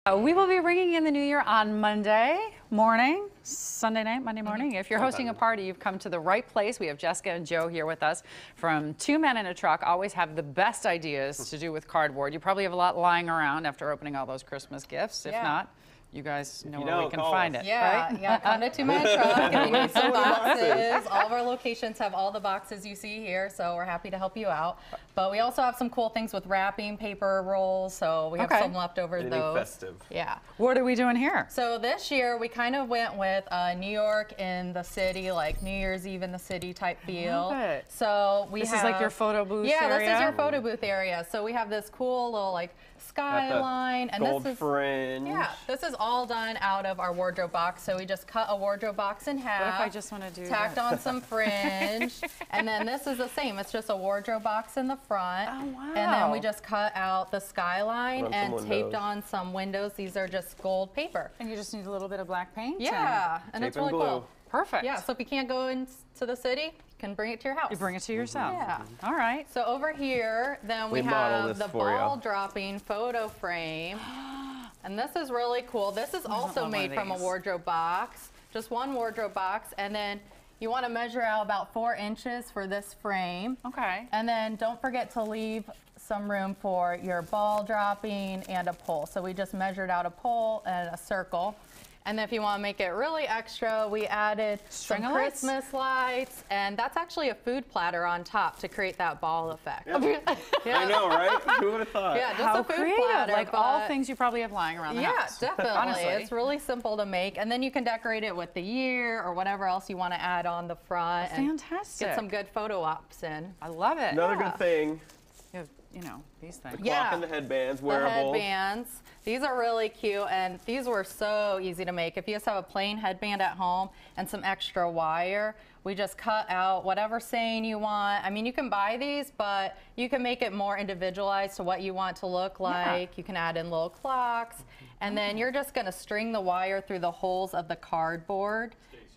We will be ringing in the new year on Monday morning, Sunday night, Monday morning. If you're hosting a party, you've come to the right place. We have Jessica and Joe here with us from Two Men in a Truck. Always have the best ideas to do with cardboard. You probably have a lot lying around after opening all those Christmas gifts. If not, you guys know where we can find it, right? Yeah, come to Two Men in a Truck and we need some boxes. All of our locations have all the boxes you see here, so we're happy to help you out. But we also have some cool things with wrapping paper rolls, so we have some left over those. Festive. Yeah. What are we doing here? So this year we kind of went with New York in the city, like New Year's Eve in the city type feel. Love it. So This is like your photo booth area? Yeah, this is your photo booth area. So we have this cool little like skyline, and gold this is fringe. Yeah, this is all done out of our wardrobe box. So we just cut a wardrobe box in half. What if I just want to do tacked on some fringe, and then this is the same. It's just a wardrobe box in the front. Oh, wow. And then we just cut out the skyline and taped windows. on some windows. These are just gold paper. And you just need a little bit of black paint? Yeah, and it's really cool. Perfect. Yeah, so if you can't go into the city, you can bring it to your house. You bring it to yourself. Yeah. All right. So over here, then we have the ball dropping photo frame. And this is really cool. This is also made from a wardrobe box, just one wardrobe box. And then you want to measure out about 4 inches for this frame. Okay. And then don't forget to leave some room for your ball dropping and a pole. So we just measured out a pole and a circle. And then if you want to make it really extra, we added some Christmas lights, and that's actually a food platter on top to create that ball effect. Yeah. I know, right? Who would have thought? Yeah, just How a food creative. platter. Like all things you probably have lying around the house. Yeah, definitely. Honestly. It's really simple to make, and then you can decorate it with the year or whatever else you want to add on the front. Fantastic. And get some good photo ops in. I love it. Another good thing. You know, these things. The clock and the headbands, wearable. The headbands. These are really cute, and these were so easy to make. If you just have a plain headband at home and some extra wire, we just cut out whatever saying you want. I mean, you can buy these, but you can make it more individualized to what you want to look like. You can add in little clocks, and then you're just going to string the wire through the holes of the cardboard,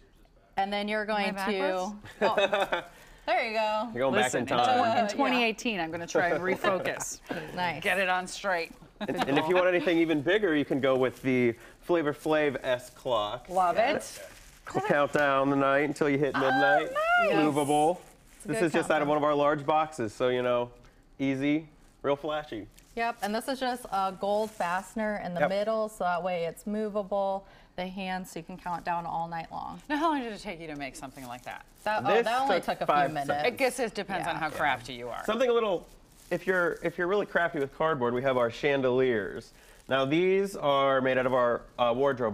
and then you're going to... There you go. You're going back in time. In 2018, I'm going to try and refocus. Nice. Get it on straight. And if you want anything even bigger, you can go with the Flavor Flav S clock. Love it. We'll count down the night until you hit midnight. Nice. Movable. This is just out of one of our large boxes, so you know, easy, real flashy. Yep, and this is just a gold fastener in the middle, so that way it's movable. The hands, so you can count down all night long. Now, how long did it take you to make something like that? That only took a few minutes. I guess it depends on how crafty you are. Something a little, if you're really crafty with cardboard, we have our chandeliers. Now these are made out of our wardrobe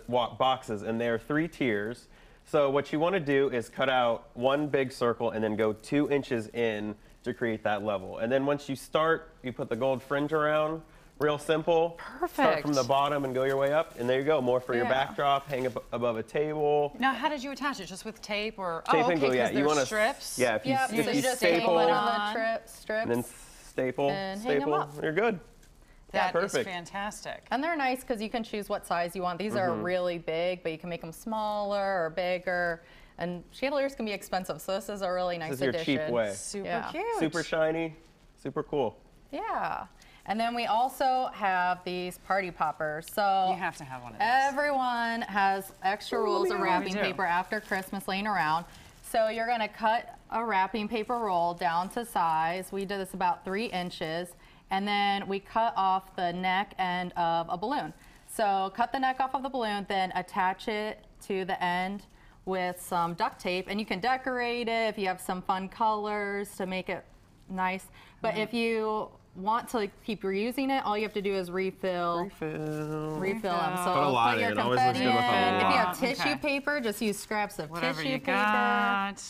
boxes, and they're 3 tiers. So what you want to do is cut out one big circle and then go 2 inches in to create that level. And then once you start, you put the gold fringe around. Real simple. Perfect. Start from the bottom and go your way up, and there you go. More for your backdrop, hang above a table. Now, how did you attach it? Just with tape or tape and glue? Yeah, you want to strips. Yeah, if you just staple it on the strips, and then staple, and hang them up. You're good. That is perfect. fantastic. And they're nice because you can choose what size you want. These are really big, but you can make them smaller or bigger. And chandeliers can be expensive, so this is a really nice addition. This is your cheap way. Super cute. Super shiny, super cool. Yeah. And then we also have these party poppers. So you have to have one of these. Everyone has extra rolls of wrapping paper after Christmas laying around. So you're going to cut a wrapping paper roll down to size. We did this about 3 inches. And then we cut off the neck end of a balloon. So cut the neck off of the balloon, then attach it to the end with some duct tape. And you can decorate it if you have some fun colors to make it nice. But if you want to keep reusing it, all you have to do is refill them. So put a lot put your in. confetti in. Always looks good with a If you lot. have tissue paper, just use scraps of Whatever tissue you paper. got.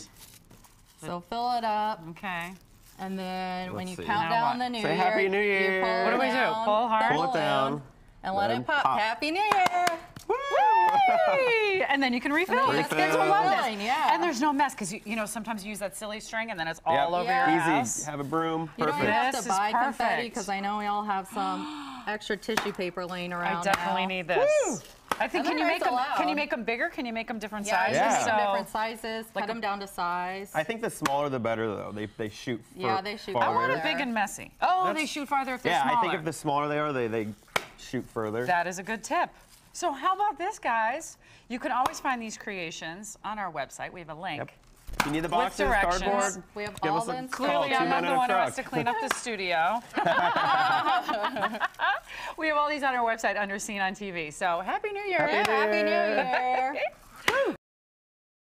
So fill it up. Okay. And then when you see. count Now down what? the new Say year, Happy New Year. you pull What do we it do? down, Pull hard? Pull it down. and let Then it pop. pop. Happy New Year! Yay! And then you can refill. And then Kids refill. will love this. Filling, yeah. And there's no mess because you know sometimes you use that silly string and then it's all over your Yeah. house. Easy. Have a broom. You don't Perfect. have This to is buy confetti perfect. because I know we all have some extra tissue paper laying around. I definitely now. need this. I think And can you they're make them? nice Can you allowed. make them bigger? Can you make them different Yeah, sizes? you can make them So- different sizes. like Cut them down to size. I think the smaller the better, though. They shoot. Yeah, they shoot I want farther. it big and messy. Oh, they shoot farther if they're Yeah, smaller. I think if the smaller they are, they shoot further. That is a good tip. So how about this, guys? You can always find these creations on our website. We have a link. Yep. If you need the boxes, directions. cardboard, We have give all us the a instructions. call. Clearly, 2 I'm not men in the a one who has truck. to clean up the studio. We have all these on our website under Seen on TV. So Happy New Year. Happy New Happy New Year. Year.